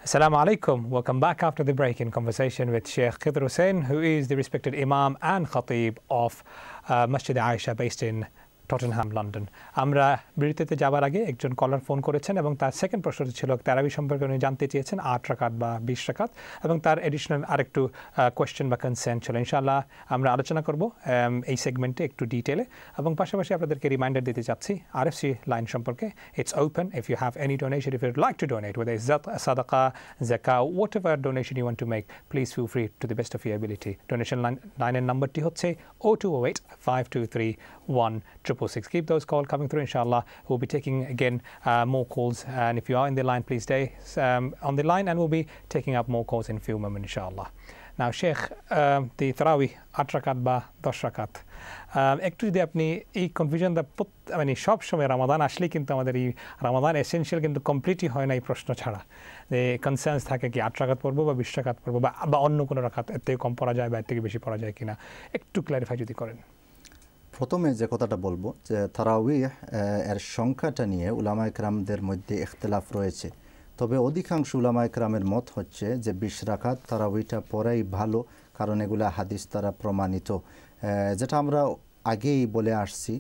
Assalamu alaikum. Welcome back after the break in conversation with Sheikh Khidr Hussain, who is the respected Imam and Khatib of Masjid Aisha based in Tottenham London. আমরা বিরতিতে যাবার আগে একজন কলার phone করেছেন এবং তার second প্রশ্নটি ছিল তারাবি সম্পর্কে উনি জানতে চেয়েছেন 8 রাকাত বা 20 রাকাত, এবং তার এডিশনাল আরেকটু কোয়েশ্চেন বা কনসার্ন ছিল। ইনশাআল্লাহ আমরা আলোচনা করব এই সেগমেন্টে একটু ডিটেলে, এবং পাশাপাশি আপনাদেরকে রিমাইন্ডার দিতে চাচ্ছি আরএফসি লাইন সম্পর্কে। It's open if you have any donation, if you'd like to donate whether it's sadaqa, zakah, whatever donation you want to make, please feel free to the best of your ability. Donation line এর নাম্বারটি হচ্ছে 0208 523 1666. Keep those calls coming through, inshallah. We'll be taking again more calls, and if you are in the line, please stay on the line and we'll be taking up more calls in a few moments, inshallah. Now Sheikh, the Tarawih 8 রাকাত বা 10 রাকাত, একটু যদি আপনি এই কনফিউশনটা মানে সব সময় রমাদান আসলে কিন্তু আমাদের এই রমাদান এসেনশিয়াল কিন্তু কমপ্লিটই হয় না এই প্রশ্ন ছাড়া, যে কনসার্নস থাকে কি 8 রাকাত পড়বো বা 20 রাকাত পড়বো বা অন্য কোনো রাকাত এর থেকে কম পড়া যায় বা এর থেকে বেশি পড়া যায় কিনা, একটু ক্ল্যারিফাই যদি করেন। প্রথমে যে কথাটা বলবো যে তারাউইহ এর সংখ্যাটা নিয়ে উলামা ইকরামদের মধ্যে ইখতিলাফ রয়েছে, তবে অধিকাংশ উলামা ইকরামের মত হচ্ছে যে 20 রাকাত তারাউইটা পড়াই ভালো, কারণ এগুলা হাদিস দ্বারা প্রমাণিত। যেটা আমরা আগেই বলে আসছি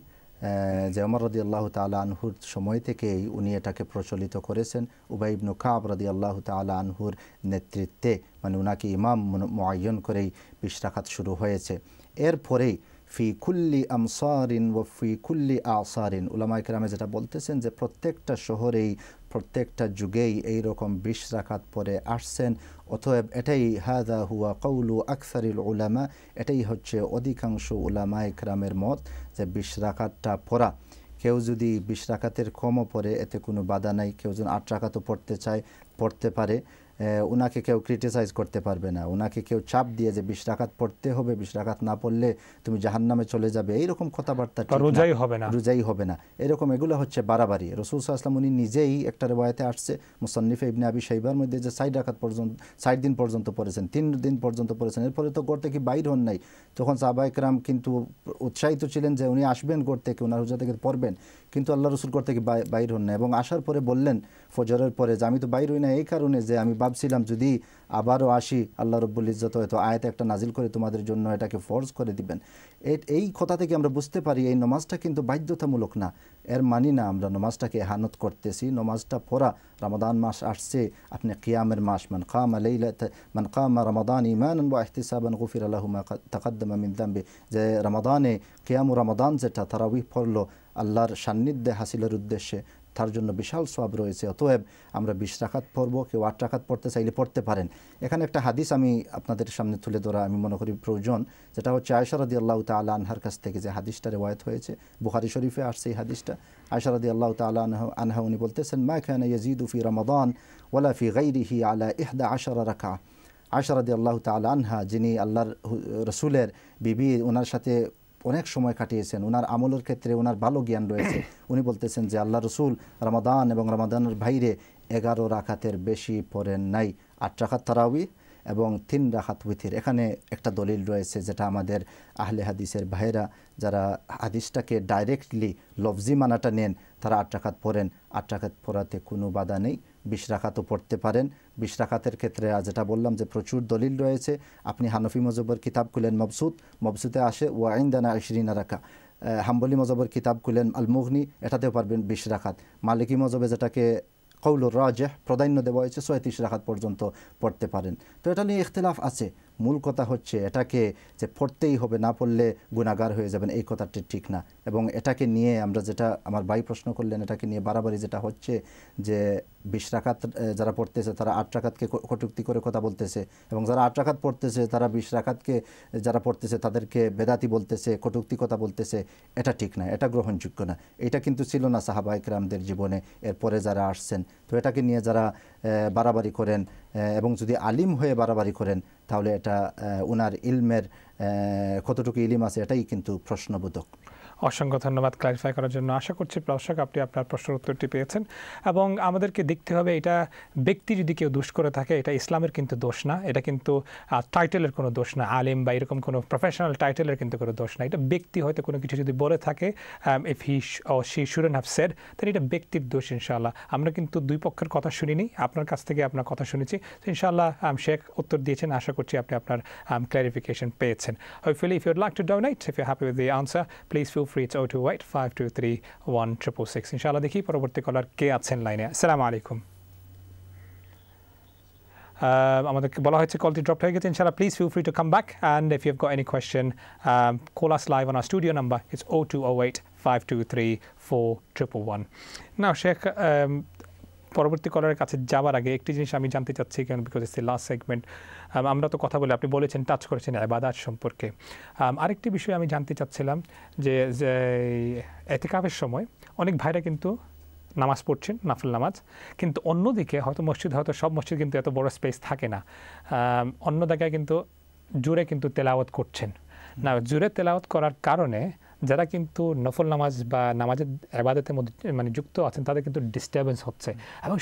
যে ওমর রাদিয়াল্লাহু তাআলা আনহুর সময় থেকেই উনি এটাকে প্রচলিত করেছেন। উবাই ইবনে কাব রাদিয়াল্লাহু তাআলা আনহুর নেতৃত্বে, মানে উনাকে ইমাম মুআয়্যান করেই 20 রাকাত শুরু হয়েছে। এরপরেই ফি কুল্লি আমসারিন ওয়া ফি কুল্লি আসারিন উলামায়ে কেরামে যেটা বলতেছেন যে প্রত্যেকটা শহরেই প্রত্যেকটা যুগেই এইরকম 20 রাকাত পরে আসছেন। অতএব এটাই হাযা হুয়া কাউলু আকসারিল উলামা, এটাই হচ্ছে অধিকাংশ উলামায়ে কেরামের মত যে 20 রাকাতটা পড়া। কেউ যদি 20 রাকাতের কমও পড়ে এতে কোনো বাধা নাই, কেউ যদি 8 রাকাতও পড়তে চায় পড়তে পারে, উনাকে কেউ ক্রিটিসাইজ করতে পারবে না, উনাকে কেউ চাপ দিয়ে যে 20 রাকাত পড়তে হবে, 20 রাকাত না পড়লে তুমি জাহান্নামে চলে যাবে, এইরকম কথাবার্তা রোজাই হবে না, এরকম এগুলো হচ্ছে বাড়াবাড়ি। রাসূল সাল্লাল্লাহু আলাইহি ওয়াসাল্লাম উনি নিজেই একটা রিওয়ায়াতে আসছে মুসান্নিফে ইবনে আবি শাইবার মধ্যে যে 60 রাকাত পর্যন্ত 60 দিন পর্যন্ত পড়েছেন, 3 দিন পর্যন্ত পড়েছেন, এরপরে তো ঘর থেকে বাইর হন নাই। তখন সাহাবায়ে কেরাম কিন্তু উৎসাহিত ছিলেন যে উনি আসবেন ঘর থেকে, উনার রোজা থেকে পড়বেন, কিন্তু আল্লাহ রাসূল ঘর থেকে বাইর হন না, এবং আসার পরে বললেন ফজরের পরে যে আমি তো বাইর হই না এই কারণে যে আমি ভাবছিলাম যদি আবারও আসি আল্লাহ রাব্বুল ইজ্জত হয়তো আয়াতে একটা নাজিল করে তোমাদের জন্য এটাকে ফরজ করে দিবেন। এই কথা থেকে আমরা বুঝতে পারি এই নামাজটা কিন্তু বাধ্যতামূলক না, এর মানি না আমরা নামাজটাকে ইহানত করতেছি। নামাজটা পড়া, রমাদান মাস আসছে, আপনি কিয়ামের মাস, মান কামা রমাদান ঈমানান ওয়া ইহতিসাবান গুফিরা লাহু মা তাকাদ্দামা মিন যামবি, যে রমাদানে কিয়াম রমাদান যেটা তারাবিহ পড়লো আল্লাহর সান্নিধ্যে হাসিলের উদ্দেশ্যে, তার জন্য বিশাল সওয়াব রয়েছে। অতএব আমরা 20 রাকাত পড়বো, কেউ 8 রাকাত পড়তে চাইলে পড়তে পারেন। এখানে একটা হাদিস আমি আপনাদের সামনে তুলে ধরা আমি মনে করি প্রয়োজন, যেটা হচ্ছে আয়েশা রাদিয়াল্লাহু তাআলা আনহার কাছ থেকে যে হাদিসটা রিওয়ায়াত হয়েছে, বুখারী শরীফে আসছে এই হাদিসটা। আয়েশা রাদিয়াল্লাহু তাআলা আনহা উনি বলতেছেন মা কানা ইয়াজিদু ফি রমাদান ওয়ালা ফি গায়রিহি আলা 11 রাকাত। আয়েশা রাদিয়াল্লাহু তাআলা আনহা, যিনি আল্লাহর রাসূলের বিবি, ওনার সাথে অনেক সময় কাটিয়েছেন, ওনার আমলের ক্ষেত্রে ওনার ভালো জ্ঞান রয়েছে, উনি বলতেছেন যে আল্লাহ রসুল রমাদান এবং রমাদানের বাইরে 11 রাকাতের বেশি পড়েন নাই। 8 রাকাত তারাউই এবং 3 রাকাত উইতির। এখানে একটা দলিল রয়েছে যেটা আমাদের আহলে হাদিসের ভাইরা যারা হাদিসটাকে ডাইরেক্টলি লফজি মানাটা নেন, তারা 8 রাকাত পড়েন। 8 রাকাত পড়াতে কোনো বাধা নেই, 20 রাকাতও পড়তে পারেন। 20 রাকাতের ক্ষেত্রে যেটা বললাম যে প্রচুর দলিল রয়েছে। আপনি হানফি মযহবের কিতাব খুলেন মবসুতে আসে ওয়া ইনদানা 20 রাকা, হাম্বলি মযহবের কিতাব খুলেন আল মুগনি, এটাতেও পারবেন 20 রাকাত। মালিকি মযহবে যেটাকে কৌলুর রাজিহ প্রাধান্য দেওয়া হয়েছে 36 রাকাত পর্যন্ত পড়তে পারেন। তো এটা নিয়ে ইখতিলাফ আছে। মূল কথা হচ্ছে এটাকে যে পড়তেই হবে, না পড়লে গুনাহগার হয়ে যাবেন, এই কথাটি ঠিক না। এবং এটাকে নিয়ে আমরা যেটা আমার ভাই প্রশ্ন করলেন, এটাকে নিয়ে বাড়াবাড়ি যেটা হচ্ছে যে 20 রাকাত যারা পড়তেছে তারা 8 রাকাতকে কটূক্তি করে কথা বলতেছে, এবং যারা 8 রাকাত পড়তেছে তারা 20 রাকাতকে যারা পড়তেছে তাদেরকে বেদাতি বলতেছে, কটূক্তি কথা বলতেছে। এটা ঠিক না, এটা গ্রহণযোগ্য না। এটা কিন্তু ছিল না সাহাবা ইকরামদের জীবনে, এরপরে যারা আসছেন। তো এটাকে নিয়ে যারা বাড়াবাড়ি করেন এবং যদি আলিম হয়ে বাড়াবাড়ি করেন, তাহলে এটা উনার ইলমের কতটুকু ইলম আছে এটাই কিন্তু প্রশ্নবোধক। অসংখ্য ধন্যবাদ ক্লারিফাই করার জন্য। আশা করছি দর্শক আপনি আপনার প্রশ্নের উত্তরটি পেয়েছেন এবং আমাদেরকে দেখতে হবে এটা ব্যক্তি যদি কেউ দোষ করে থাকে এটা ইসলামের কিন্তু দোষ না, এটা কিন্তু টাইটেলের কোনো দোষ না, আলিম বা এরকম কোনো প্রফেশনাল টাইটেলের কিন্তু কোনো দোষ না। এটা ব্যক্তি হয়তো কোনো কিছু যদি বলে থাকে if he or she shouldn't have said, তাহলে এটা ব্যক্তির দোষ। ইনশাআল্লাহ আমরা কিন্তু দুই পক্ষের কথা শুনিনি, আপনার কাছ থেকে আপনার কথা শুনেছি। তো ইনশাআল্লাহ শেখ উত্তর দিয়েছেন, আশা করছি আপনি আপনার clarification পেয়েছেন। Hopefully if you'd like to donate, if you're happy with the answer, please feel free to 028 523 1666. ইনশাআল্লাহ দেখি পরবর্তী কলার কে আছেন লাইনে। আসসালামু আলাইকুম। আমাদেরকে বলা হয়েছে কলটি ড্রপ হয়ে গেছে। ইনশাআল্লাহ please feel free to come back and if you have got any question call us live on our studio number, it's 0208 523 4111. Now Sheikh, পরবর্তী কলারের কাছে যাওয়ার আগে একটি জিনিস আমি জানতে চাচ্ছি, কেন because it's the last segment. আমরা তো কথা বলে আপনি বলেছেন, টাচ করেছেন ইবাদত সম্পর্কে। আরেকটি বিষয় আমি জানতে চাচ্ছিলাম যে এতেকাফের সময় অনেক ভাইরা কিন্তু নামাজ পড়ছেন, নাফিল নামাজ, কিন্তু অন্যদিকে হয়তো মসজিদ, হয়তো সব মসজিদ কিন্তু এত বড় স্পেস থাকে না, অন্য জায়গায় কিন্তু জোরে কিন্তু তেলাওয়াত করছেন না। জোরে তেলাওয়াত করার কারণে যারা কিন্তু নফল নামাজ বা নামাজের ইবাদতের মধ্যে মানে যুক্ত আছেন তাদের কিন্তু ডিস্টারবেন্স হচ্ছে এবং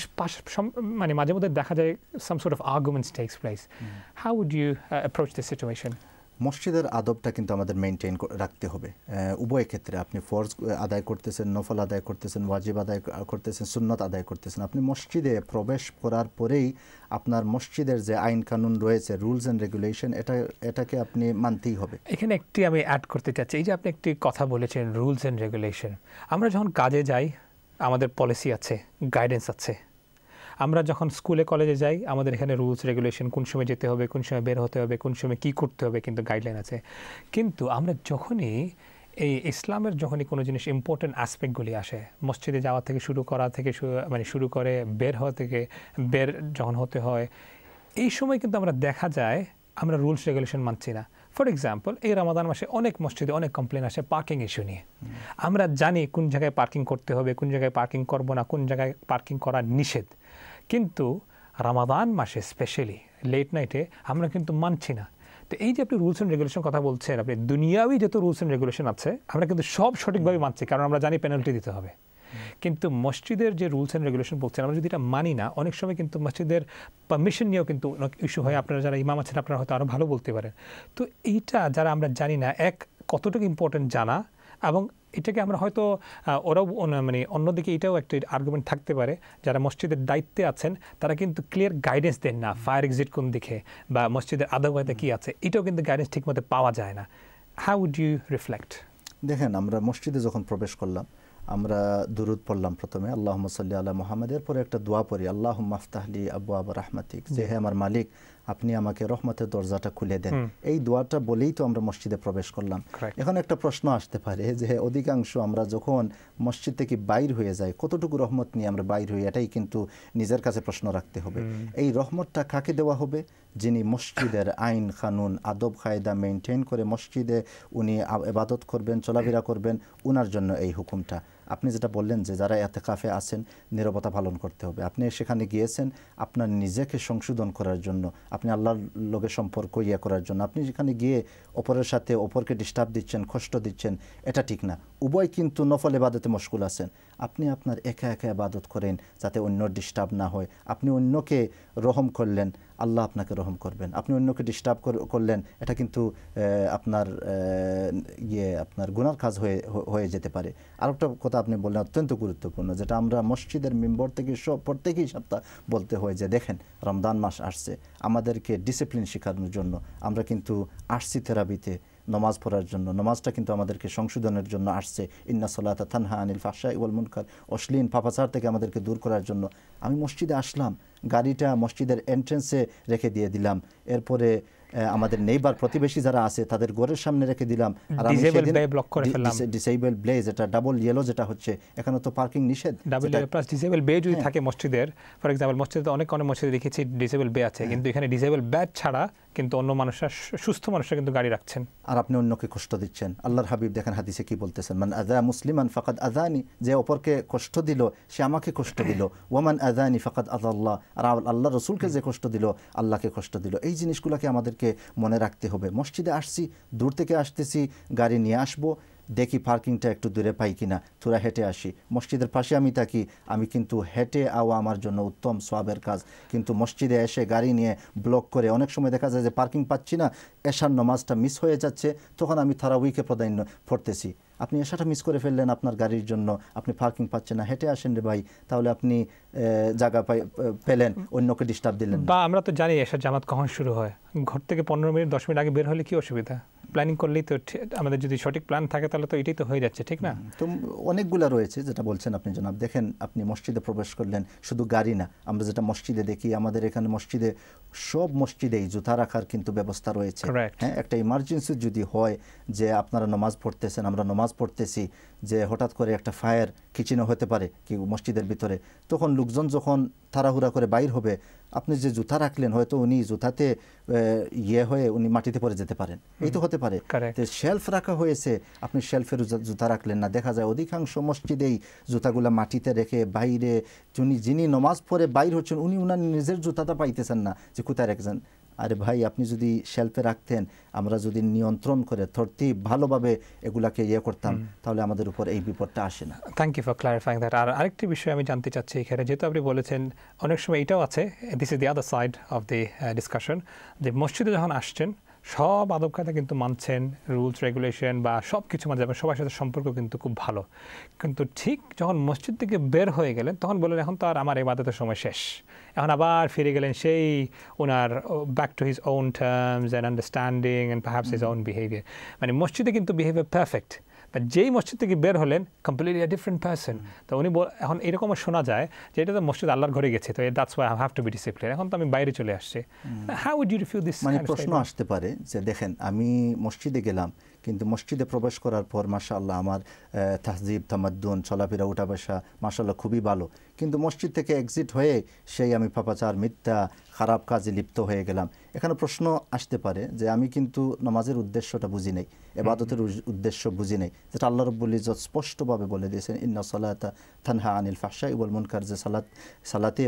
মানে মাঝে মধ্যে দেখা যায় some sort of arguments takes place. How would you approach this situation? মসজিদের আদবটা কিন্তু আমাদের মেনটেন রাখতে হবে উভয় ক্ষেত্রে। আপনি ফরজ আদায় করতেছেন, নফল আদায় করতেছেন, ওয়াজিব আদায় করতেছেন, সুন্নত আদায় করতেছেন, আপনি মসজিদে প্রবেশ করার পরেই আপনার মসজিদের যে আইন কানুন রয়েছে, রুলস অ্যান্ড রেগুলেশন, এটাকে আপনি মানতেই হবে। এখানে একটি আমি অ্যাড করতে চাচ্ছি, এই যে আপনি একটি কথা বলেছেন রুলস অ্যান্ড রেগুলেশন। আমরা যখন কাজে যাই আমাদের পলিসি আছে, গাইডেন্স আছে। আমরা যখন স্কুলে কলেজে যাই আমাদের এখানে রুলস রেগুলেশন, কোন সময় যেতে হবে, কোন সময় বের হতে হবে, কোন সময় কী করতে হবে, কিন্তু গাইডলাইন আছে। কিন্তু আমরা যখনই এই ইসলামের যখনই কোনো জিনিস ইম্পর্টেন্ট অ্যাসপেক্টগুলি আসে, মসজিদে যাওয়া থেকে শুরু করা থেকে মানে শুরু করে বের হওয়া থেকে বের যখন হতে হয়, এই সময় কিন্তু আমরা দেখা যায় আমরা রুলস রেগুলেশন মানছি না। ফর এক্সাম্পল, এই রমাদান মাসে অনেক মসজিদে অনেক কমপ্লেন আসে পার্কিং ইস্যু নিয়ে। আমরা জানি কোন জায়গায় পার্কিং করতে হবে, কোন জায়গায় পার্কিং করবো না, কোন জায়গায় পার্কিং করা নিষেধ, কিন্তু রমাদান মাসে স্পেশালি লেট নাইটে আমরা কিন্তু মানছি না। তো এই যে আপনি রুলস অ্যান্ড রেগুলেশন কথা বলছেন, আপনি দুনিয়াবি যত রুলস অ্যান্ড রেগুলেশন আছে আমরা কিন্তু সব সঠিকভাবে মানছি, কারণ আমরা জানি পেনাল্টি দিতে হবে। কিন্তু মসজিদের যে রুলস অ্যান্ড রেগুলেশন বলছেন, আমরা যদি এটা মানি না, অনেক সময় কিন্তু মসজিদের পারমিশন নিয়েও কিন্তু অনেক ইস্যু হয়। আপনারা যারা ইমাম আছেন আপনারা হয়তো আরও ভালো বলতে পারেন। তো এইটা যারা আমরা জানি না, এক কতটুকু ইম্পর্টেন্ট জানা, এবং এটাকে আমরা হয়তো ওরাও মানে অন্যদিকে এটাও একটা আর্গুমেন্ট থাকতে পারে, যারা মসজিদের দায়িত্বে আছেন তারা কিন্তু ক্লিয়ার গাইডেন্স দেন না, ফায়ার এক্সিট কোন দিকে বা মসজিদের আদাবতে কী আছে, এটাও কিন্তু গাইডেন্স ঠিকমতো পাওয়া যায় না। How would you reflect? দেখেন, আমরা মসজিদে যখন প্রবেশ করলাম আমরা দুরুদ পড়লাম প্রথমে, আল্লাহুম্মা সাল্লি আলা মুহাম্মাদের পরে একটা দোয়া পড়ি, আল্লাহুম্মা আফতাহলি আবওয়াবা রাহমাতিক, যে হে আমার মালিক আপনি আমাকে রহমতের দরজাটা খুলে দেন। এই দোয়াটা বলেই তো আমরা মসজিদে প্রবেশ করলাম। এখন একটা প্রশ্ন আসতে পারে যে অধিকাংশ আমরা যখন মসজিদ থেকে বাইর হয়ে যাই কতটুকু রহমত নিয়ে আমরা বাইর হই, এটাই কিন্তু নিজের কাছে প্রশ্ন রাখতে হবে। এই রহমতটা কাকে দেওয়া হবে? যিনি মসজিদের আইন কানুন আদব কায়দা মেনটেন করে মসজিদে উনি ইবাদত করবেন, চলাফেরা করবেন, উনার জন্য এই হুকুমটা। আপনি যেটা বললেন যে যারা ইতিকাফে আছেন নীরবতা পালন করতে হবে, আপনি সেখানে গিয়েছেন আপনার নিজেকে সংশোধন করার জন্য, আপনি আল্লাহর লগে সম্পর্ক করার জন্য, আপনি সেখানে গিয়ে অপরের সাথে অপরকে ডিস্টার্ব দিচ্ছেন, কষ্ট দিচ্ছেন, এটা ঠিক না। উভয় কিন্তু নফল ইবাদতে মশগুল আছেন। আপনি আপনার একা একা ইবাদত করেন যাতে অন্য ডিস্টার্ব না হয়। আপনি অন্যকে রহম করলেন, আল্লাহ আপনাকে রহম করবেন। আপনি অন্যকে ডিস্টার্ব করলেন, এটা কিন্তু আপনার আপনার গুনার কাজ হয়ে যেতে পারে। আরেকটা কথা আপনি বললেন অত্যন্ত গুরুত্বপূর্ণ, যেটা আমরা মসজিদের মেম্বর থেকে প্রত্যেকেই সপ্তাহ বলতে হয় যে দেখেন রমজান মাস আসছে, আমাদেরকে ডিসিপ্লিন শেখানোর জন্য আমরা কিন্তু আসছি থেরাপিতে, নমাজ পড়ার জন্য। নমাজটা কিন্তু আমাদেরকে সংশোধনের জন্য আসছে। ইন্না সালাতা তানহা আনিল ফাহশাই ওয়াল মুনকার, অশ্লীল পাপাচার থেকে আমাদেরকে দূর করার জন্য। আমি মসজিদে আসলাম, গাড়িটা মসজিদের এন্ট্রেন্সে রেখে দিয়ে দিলাম, এরপরে আমাদের নেইবার প্রতিবেশী যারা আছে তাদের ঘরের সামনে রেখে দিলাম, আর আমি ডিসেবল বে, যেটা ডাবল ইয়েলো যেটা হচ্ছে, এখানে তো পার্কিং নিষেধ। ডাবল ইয়েলো প্লাস ডিসেবল বে যদি থাকে মসজিদের, ফর এক্সাম্পল মসজিদে অনেক মসজিদে দেখেছি ডিসেবল বে আছে, কিন্তু এখানে ডিসেবল ব্যাজ ছাড়া কিন্তু অন্য মানুষরা, সুস্থ মানুষরা কিন্তু গাড়ি রাখছেন, আর আপনি অন্যকে কষ্ট দিচ্ছেন। আল্লাহর হাবিব দেখেন হাদিসে কি বলতেছেন, মান আযা মুসলিমান ফাকাদ আযানি, যে অপরকে কষ্ট দিল সে আমাকে কষ্ট দিল, ওয়ামান আযানি ফাকাদ আযাল্লাহ, আর আল্লাহ রাসূলকে যে কষ্ট দিল আল্লাহকে কষ্ট দিল। এই জিনিসগুলোকে আমাদেরকে মনে রাখতে হবে। মসজিদে আসছি, দূর থেকে আসতেছি, গাড়ি নিয়ে আসবো, দেখি পার্কিংটা একটু দূরে পাই কিনা, থোড়া হেঁটে আসি। মসজিদের পাশে আমি থাকি, আমি কিন্তু হেঁটে আওয়া আমার জন্য উত্তম সওয়াবের কাজ। কিন্তু মসজিদে এসে গাড়ি নিয়ে ব্লক করে অনেক সময় দেখা যায় যে পার্কিং পাচ্ছি না, এশার নামাজটা মিস হয়ে যাচ্ছে, তখন আমি তারাউইকে প্রাধান্য পড়তেছি। আপনি এশাটা মিস করে ফেললেন আপনার গাড়ির জন্য, আপনি পার্কিং পাচ্ছেন না, হেঁটে আসেন রে ভাই, তাহলে আপনি জায়গা পেলেন, অন্যকে ডিস্টার্ব দিলেন। বা আমরা তো জানি এশার জামাত কখন শুরু হয়, ঘর থেকে 15 মিনিট 10 মিনিট আগে বের হলে কি অসুবিধা? প্ল্যানিং করলেই তো, আমাদের যদি সঠিক প্ল্যান থাকে তাহলে তো এটাই তো হয়ে যাচ্ছে, ঠিক না? তো অনেকগুলা রয়েছে যেটা বলছেন আপনি জনাব। দেখেন, আপনি মসজিদে প্রবেশ করলেন, শুধু গাড়ি না, আমরা যেটা মসজিদে দেখি, আমাদের এখানে মসজিদে সব মসজিদেই জুতা রাখার কিন্তু ব্যবস্থা রয়েছে। হ্যাঁ, একটা ইমার্জেন্সি যদি হয় যে আপনারা নামাজ পড়তেছেন, আমরা নামাজ পড়তেছি, যে হঠাৎ করে একটা ফায়ার কিচেনে হতে পারে কি মসজিদের ভিতরে, তখন লোকজন যখন তাড়াহুড়া করে বাইর হবে, আপনি যে জুতা রাখলেন হয়তো উনি জুতাতে হয়ে উনি মাটিতে পড়ে যেতে পারেন, এই তো হতে পারে। শেলফ রাখা হয়েছে, আপনি শেলফের জুতা রাখলেন না। দেখা যায় অধিকাংশ মসজিদেই জুতাগুলা মাটিতে রেখে বাইরে, যিনি নমাজ পড়ে বাইর হচ্ছেন উনি উনার নিজের জুতাটা পাইতেছেন না যে কোথায় রেখেছেন। আরে ভাই, আপনি যদি শেলফে রাখতেন, আমরা যদি নিয়ন্ত্রণ করে তরতিব ভালোভাবে এগুলাকে করতাম, তাহলে আমাদের উপর এই বিপদটা আসে না। Thank you for clarifying that. আর আরেকটি বিষয় আমি জানতে চাচ্ছি এখানে, যেহেতু আপনি বলেছেন অনেক সময় এটাও আছে, this is the other side of the discussion, যে মসজিদে যখন আসছেন সব আদব কায়দা কিন্তু মানছেন, রুলস রেগুলেশন বা সব কিছু মানে যাবেন, সবার সাথে সম্পর্ক কিন্তু খুব ভালো, কিন্তু ঠিক যখন মসজিদ থেকে বের হয়ে গেলেন তখন বললেন এখন তো আর আমার ইবাদতের সময় শেষ, এখন আবার ফিরে গেলেন সেই ওনার back to his own terms and understanding and perhaps his own behaviour. মানে মসজিদে কিন্তু বিহেভিয়ার পারফেক্ট, বাট যেই মসজিদ থেকে বের হলেন কমপ্লিটলি ডিফারেন্ট পারসন। তো উনি এখন এরকমও শোনা যায় যে এটা তো মসজিদ আল্লাহর ঘরে গেছে, তো that's why I have to be discipline, এখন তো আমি বাইরে চলে আসছি। How would you refuse this? মানে প্রশ্ন আসতে পারে যে দেখেন, আমি মসজিদে গেলাম, কিন্তু মসজিদে প্রবেশ করার পর মাশাআল্লাহ আমার তাহজিব তামাদ্দুন চলাফেরা উঠা বসা মাশাআল্লাহ খুবই ভালো, কিন্তু মসজিদ থেকে এক্সিট হয়ে সেই আমি পাপাচার মিথ্যা খারাপ কাজে লিপ্ত হয়ে গেলাম। এখানে প্রশ্ন আসতে পারে যে আমি কিন্তু নামাজের উদ্দেশ্যটা বুঝি নাই, ইবাদতের উদ্দেশ্য বুঝি নাই, যেটা আল্লাহ রাব্বুল ইজ্জত স্পষ্টভাবে বলে দিয়েছেন, ইন্না সালাতা তানহা আনিল ফাহশাই ওয়াল মুনকার, যে সালাতে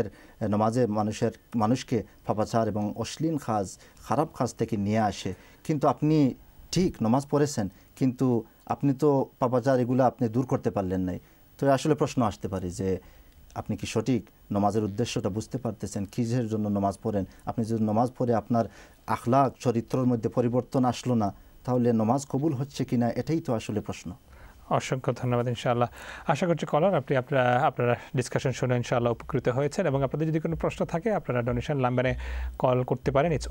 নামাজে মানুষকে পাপাচার এবং অশ্লীল কাজ খারাপ কাজ থেকে নিয়ে আসে। কিন্তু আপনি ঠিক নামাজ পড়েছেন, কিন্তু আপনি তো পাপাচার এগুলো আপনি দূর করতে পারলেন নাই। তো আসলে প্রশ্ন আসতে পারে যে আপনি কি সঠিক নামাজের উদ্দেশ্যটা বুঝতে পারতেছেন, কিসের জন্য নামাজ পড়েন? আপনি যদি নামাজ পড়ে আপনার আখলাক চরিত্রের মধ্যে পরিবর্তন আসলো না, তাহলে নামাজ কবুল হচ্ছে কিনা, এটাই তো আসলে প্রশ্ন। অসংখ্য ধন্যবাদ। ইনশাআল্লাহ আশা করছি কলার আপনি আপনারা ডিসকাশন শুনে ইনশাআল্লাহ উপকৃত হয়েছেন, এবং আপনাদের যদি কোনো প্রশ্ন থাকে আপনারা ডোনেশন নাম্বারে কল করতে পারেন, ইটস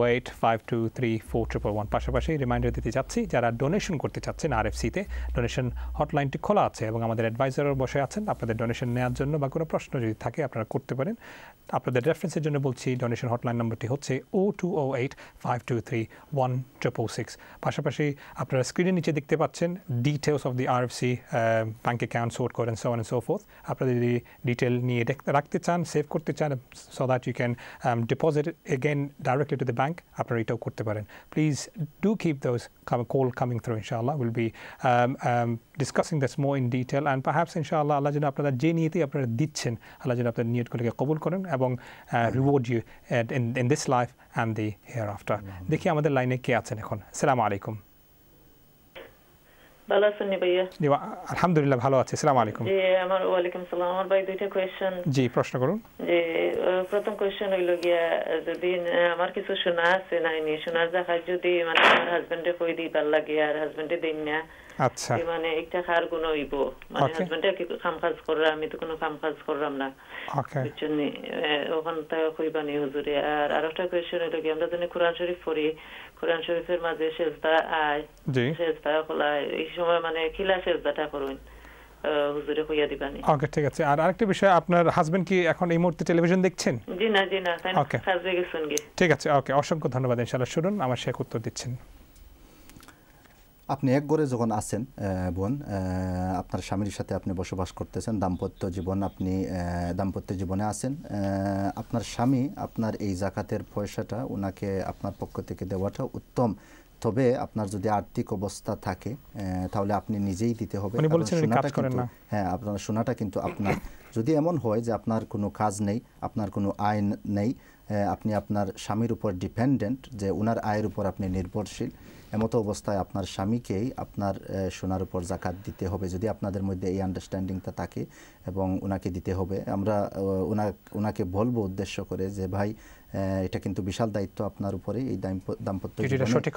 0285234111। পাশাপাশি রিমাইন্ডার দিতে চাচ্ছি, যারা ডোনেশন করতে চাচ্ছেন আরএফসিতে, ডোনেশন হটলাইনটি খোলা আছে এবং আমাদের অ্যাডভাইজারও বসে আছেন আপনাদের ডোনেশন নেওয়ার জন্য, বা কোনো প্রশ্ন যদি থাকে আপনারা করতে পারেন। আপনাদের রেফারেন্সের জন্য বলছি, ডোনেশন হটলাইন নম্বরটি হচ্ছে 0208523166। পাশাপাশি আপনারা স্ক্রিনের নিচে দেখতে পাচ্ছেন details of the RFC bank account, sort code, and so on and so forth. আপনারা যদি ডিটেল নিয়ে রাখতে চান, সেভ করতে চান, so that you can deposit it again directly to the bank, আপনারা এটাও করতে পারেন। Please do keep those call coming through, inshallah. We'll be discussing this more in detail, and perhaps inshallah আল্লাহ যেন আপনারা যে নিয়তে আপনারা দিচ্ছেন, আল্লাহ যেন আপনাদের নিয়তগুলোকে কবুল করেন এবং reward you in this life and the hereafter. দেখি আমাদের লাইনে কে আছেন এখন। আসসালামু আলাইকুম। ভালো আছেন ভাইয়া? জি আলহামদুলিল্লাহ ভালো আছি। আসসালামু আলাইকুম। জি ওয়ালাইকুম সালাম। আমার ভাই দুইটা কোয়েশ্চেন। জি প্রশ্ন করুন। যে প্রথম কোয়েশ্চেন হইল গিয়া, যদি আমার কিছু শোনা আছে নাইনি, শোনার জায়গা যদি মানে আমার হাজবেন্ডে কই দিবার লাগে আর হাজবেন্ডে দেন না, আচ্ছা মানে একটা খার গুণ হইব, মানে হাজবেন্ডে কি কাম কাজ করে, আমি তো কোনো কাম কাজ করলাম না, ওকে বুঝছেন? ওখান থেকে কইবানি হুজুরে। আর আরেকটা কোয়েশ্চন হইল গিয়া, আমরা জানি কোরআন শরীফ পড়ি, কোরআন শরীফের মাঝে সেজদা আয়, সেজদা খোলায়, এই সময় মানে খিলা সেজদাটা করুন, হুজুরে কইয়া দিবানি। ওকে ঠিক আছে। আর আরেকটা বিষয়, আপনার হাজবেন্ড কি এখন এই মুহূর্তে টেলিভিশন দেখছেন? জি না তাই কাজে গেছেন কি? ঠিক আছে, ওকে অসংখ্য ধন্যবাদ। ইনশাআল্লাহ শুনুন আমার শেখ উত্তর দিচ্ছেন। আপনি এক ঘরে যখন আছেন বোন, আপনার স্বামীর সাথে আপনি বসবাস করতেছেন, দাম্পত্য জীবনে আছেন, আপনার স্বামী আপনার এই জাকাতের পয়সাটা ওনাকে আপনার পক্ষ থেকে দেওয়াটা উত্তম। তবে আপনার যদি আর্থিক অবস্থা থাকে তাহলে আপনি নিজেই দিতে হবে। হ্যাঁ, আপনার শোনাটা কিন্তু আপনার। যদি এমন হয় যে আপনার কোনো কাজ নেই, আপনার কোনো আয় নেই, আপনি আপনার স্বামীর উপর ডিপেন্ডেন্ট, যে ওনার আয়ের উপর আপনি নির্ভরশীল, এমতো অবস্থায় আপনার স্বামীকেই আপনার সোনার উপর জাকাত দিতে হবে, যদি আপনাদের মধ্যে এই আন্ডারস্ট্যান্ডিংটা থাকে, এবং ওনাকে দিতে হবে। আমরা ওনাকে বলবো উদ্দেশ্য করে যে ভাই, এটা কিন্তু বিশাল দায়িত্ব আপনার উপরে, এই দাম্পত্য সঠিক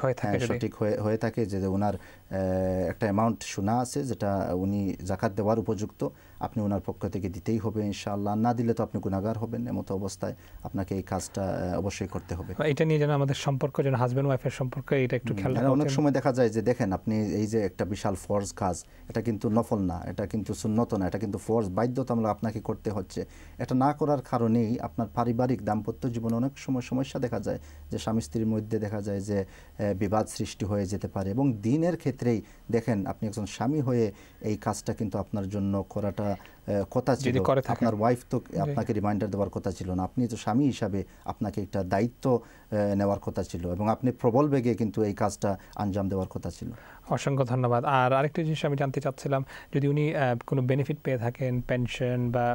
হয়ে থাকে যে ওনার একটা অ্যামাউন্ট সোনা আছে যেটা উনি জাকাত দেওয়ার উপযুক্ত, আপনি ওনার পক্ষ থেকে দিতেই হবে ইনশাআল্লাহ। না দিলে তো আপনি গুনাহগার হবেন। এমতো অবস্থায় আপনাকে এই কাজটা অবশ্যই করতে হবে। এটা নিয়ে যেন আমাদের সম্পর্ক, যেন হাজব্যান্ড ওয়াইফের সম্পর্ক, এটা একটু খেয়াল রাখতে। অনেক সময় দেখা যায় যে দেখেন আপনি এই যে একটা বিশাল ফরজ কাজ, এটা কিন্তু নফল না, এটা কিন্তু সুন্নত না, এটা কিন্তু ফরজ, বাধ্যতামূলক আপনাকে করতে হচ্ছে। এটা না করার কারণেই আপনার পারিবারিক দাম্পত্য জীবনে অনেক সময় সমস্যা দেখা যায়, যে স্বামী স্ত্রীর মধ্যে দেখা যায় যে বিবাদ সৃষ্টি হয়ে যেতে পারে। এবং দিনের ক্ষেত্রেই দেখেন, আপনি একজন স্বামী হয়ে এই কাজটা কিন্তু আপনার জন্য করাটা কথা ছিল, আপনার ওয়াইফ তো আপনাকে রিমাইন্ডার দেওয়ার কথা ছিল না, আপনি তো স্বামী হিসাবে আপনাকে একটা দায়িত্ব নেওয়ার কথা ছিল, এবং আপনি প্রবল বেগে কিন্তু এই কাজটা আঞ্জাম দেওয়ার কথা ছিল। অসংখ্য ধন্যবাদ। আর আরেকটা জিনিস আমি জানতে চাচ্ছিলাম, যদি উনি কোনো বেনিফিট পেয়ে থাকেন, পেনশন বা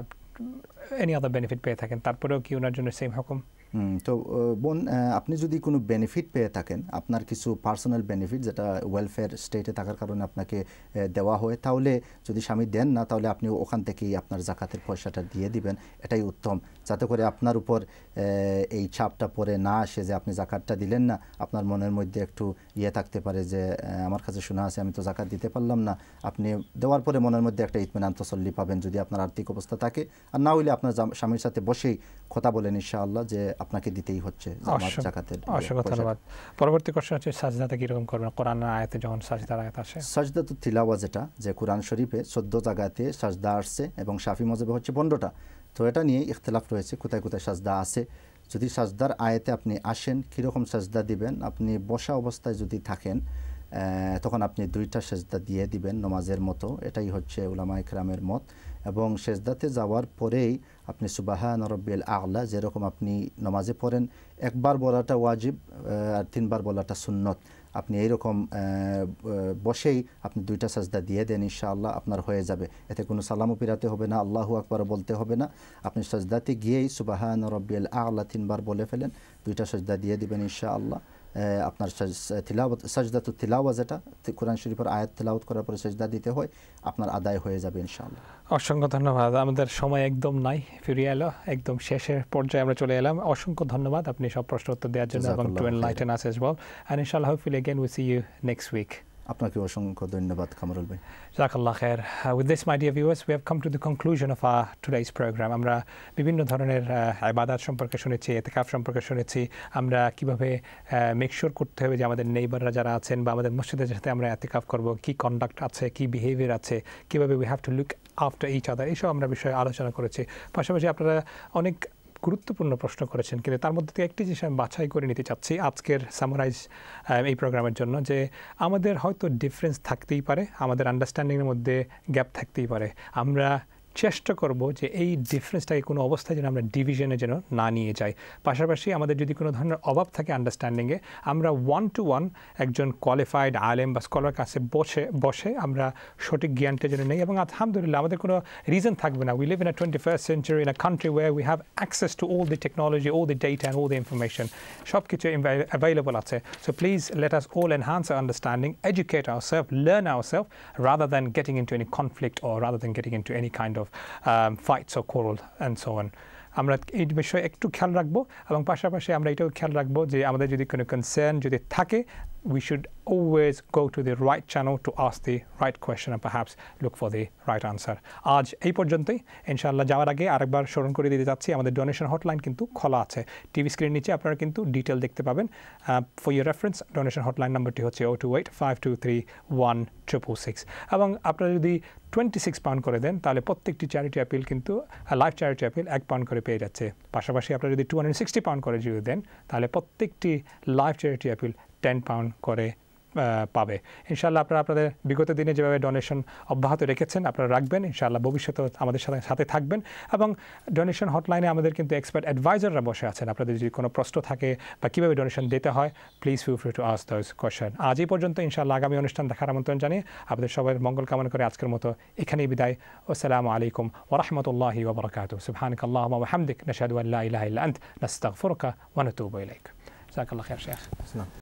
এনি আদার বেনিফিট পেয়ে থাকেন, তারপরেও কি ওনার জন্য সেম হুকুম? তো বোন, আপনি যদি কোনো বেনিফিট পেয়ে থাকেন, আপনার কিছু পার্সোনাল বেনিফিট যেটা ওয়েলফেয়ার স্টেটে থাকার কারণে আপনাকে দেওয়া হয়, তাহলে যদি স্বামী দেন না, তাহলে আপনি ওখান থেকেই আপনার জাকাতের পয়সাটা দিয়ে দিবেন, এটাই উত্তম, যাতে করে আপনার উপর এই চাপটা পরে না আসে যে আপনি জাকাতটা দিলেন না, আপনার মনের মধ্যে একটু থাকতে পারে যে আমার কাছে শোনা আছে আমি তো জাকাত দিতে পারলাম না। আপনি দেওয়ার পরে মনের মধ্যে একটা ইতমিনান তসল্লি পাবেন, যদি আপনার আর্থিক অবস্থা থাকে। আর না হইলে আপনার স্বামীর সাথে বসেই কথা বলেন ইনশাআল্লাহ যে আপনাকে দিতেই হচ্ছে জাকাতের। অসংখ্য ধন্যবাদ। পরবর্তী কোশ্চেন হচ্ছে সাজদাতে কি রকম করবেন? কোরআনের আয়াতে যখন সাজদার আয়াত আসে, সাজদাতুত তিলাওয়া যেটা, যে কোরআন শরীফে 14 জায়গাতে সাজদা আসছে এবং শাফি মাযহাবে হচ্ছে 15টা। তো এটা নিয়ে ইখতিলাফ রয়েছে কোথায় কোথায় সাজদা আছে। যদি সাজদার আয়াতে আপনি আসেন, কীরকম সাজদা দিবেন? আপনি বসা অবস্থায় যদি থাকেন, তখন আপনি 2টা সেজদা দিয়ে দিবেন নমাজের মতো, এটাই হচ্ছে উলামায়ে কেরামের মত। এবং সেজদাতে যাওয়ার পরেই আপনি সুবহান রাব্বিল আ'লা, যেরকম আপনি নমাজে পড়েন, একবার বলাটা ওয়াজিব আর 3বার বলাটা সুন্নত, আপনি এইরকম বসেই আপনি 2টা সাজদা দিয়ে দেন, ইনশাআল্লাহ আপনার হয়ে যাবে। এতে কোনো সালামও ফিরাতে হবে না, আল্লাহু আকবার বলতে হবে না। আপনি সাজদাতে গিয়েই সুবহান রাব্বিল আ'লা 3বার বলে ফেলেন, 2টা সাজদা দিয়ে দিবেন ইনশাআল্লাহ। আপনার তিলাওয়াত, সাজদাতুত তিলাওয়া যেটা কোরআন শরীফের আয়াত তিলাওয়াত করার পরে সাজদা দিতে হয়, আপনার আদায় হয়ে যাবে ইনশাআল্লাহ। অসংখ্য ধন্যবাদ। আমাদের সময় একদম নাই, ফিরিয়ে এলো, একদম শেষের পর্যায়ে আমরা চলে এলাম। অসংখ্য ধন্যবাদ আপনি সব প্রশ্ন উত্তর দেওয়ার জন্য এবং to enlighten us as well, and ইনশাআল্লাহ hopefully again we see you next week. আপনাকে অসংখ্য ধন্যবাদ কামরুল ভাই। জাযাকাল্লাহ খায়ের। With this, my dear viewers, we have come to the conclusion of our today's program. আমরা বিভিন্ন ধরনের ইবাদত সম্পর্কে শুনেছি, ইতিকাফ সম্পর্কে শুনেছি, আমরা কিভাবে মেক শিওর করতে হবে যে আমাদের নেইবাররা যারা আছেন বা আমাদের মসজিদের সাথে আমরা ইতিকাফ করব, কি কন্ডাক্ট আছে, কি বিহেভিয়ার আছে, কিভাবে we have to look after each other, এইসব আমরা বিষয়ে আলোচনা করেছি। পাশাপাশি আপনারা অনেক গুরুত্বপূর্ণ প্রশ্ন করেছেন, কিন্তু তার মধ্যে থেকে একটি জিনিস আমি বাছাই করে নিতে চাচ্ছি আজকের সামারাইজ এই প্রোগ্রামের জন্য, যে আমাদের হয়তো ডিফারেন্স থাকতেই পারে, আমাদের আন্ডারস্ট্যান্ডিংয়ের মধ্যে গ্যাপ থাকতেই পারে। আমরা চেষ্টা করব যে এই ডিফারেন্সটাকে কোনো অবস্থায় যেন আমরা ডিভিশনে যেন না নিয়ে যাই। পাশাপাশি আমাদের যদি কোনো ধরনের অভাব থাকে আন্ডারস্ট্যান্ডিংয়ে, আমরা 1-to-1 একজন কোয়ালিফাইড আলেম বা স্কলার কাছে বসে আমরা সঠিক জ্ঞানটা যেন নেই, এবং আলহামদুলিল্লাহ আমাদের কোনো রিজন থাকবে না। We live in a 21st century in a country where we have access to all the technology, all the data and all the information. সব কিছু available আছে। So please let us all enhance our understanding, educate ourselves, learn ourselves, rather than getting into any conflict or rather than getting into any kind of fights or quarrel and so on. আমরা এই বিষয়ে একটু খেয়াল রাখবো, এবং পাশাপাশি আমরা এটাও খেয়াল রাখবো যে আমাদের যদি কোনো কনসার্ন যদি থাকে, we should always go to the right channel to ask the right question and perhaps look for the right answer. আজ এই পর্যন্তই। ইনশাআল্লাহ যাওয়ার আগে আরেকবার স্মরণ করে দিতে যাচ্ছি, আমাদের ডোনেশন হটলাইন কিন্তু খোলা আছে। টিভি স্ক্রিন নিচে আপনারা কিন্তু ডিটেল দেখতে পাবেন। For your reference, donation hotline নাম্বারটি হচ্ছে 028-523-1666, এবং আপনারা যদি 26 পাউন্ড করে দেন, তাহলে প্রত্যেকটি চ্যারিটি অ্যাপিল কিন্তু লাইভ চ্যারিটি অ্যাপিল 1 পাউন্ড করে পেয়ে যাচ্ছে। পাশাপাশি আপনারা যদি 260 পাউন্ড করে যদি দেন, তাহলে প্রত্যেকটি লাইভ চ্যারিটি অ্যাপিল 10 পাউন্ড করে পাবে। ইনশাআল্লাহ আপনারা আপনাদের বিগত দিনে যেভাবে ডোনেশন অব্যাহত রেখেছেন আপনারা রাখবেন, ইনশাআল্লাহ ভবিষ্যতেও আমাদের সাথে থাকবেন। এবং ডোনেশন হটলাইনে আমাদের কিন্তু এক্সপার্ট অ্যাডভাইজাররা বসে আছেন। আপনাদের যদি কোনো প্রশ্ন থাকে বা কীভাবে ডোনেশন দিতে হয়, please feel free to ask those question. আজ এই পর্যন্ত, ইনশাআল্লাহ আগামী অনুষ্ঠান দেখার আমন্ত্রণ জানিয়ে আপনাদের সবাই মঙ্গল কামনা করে আজকের মতো এখানেই বিদায়। আসসালামু আলাইকুম ওয়া রাহমাতুল্লাহি ওয়া বারাকাতুহু। সুবহানাকাল্লাহুম্মা ওয়া বিহামদিক নাশহাদু আন লা ইলাহা ইল্লা আনতা নাস্তাগফিরুকা ওয়া নাতুবু ইলাইক। জাযাকাল্লাহু খাইর শেখ।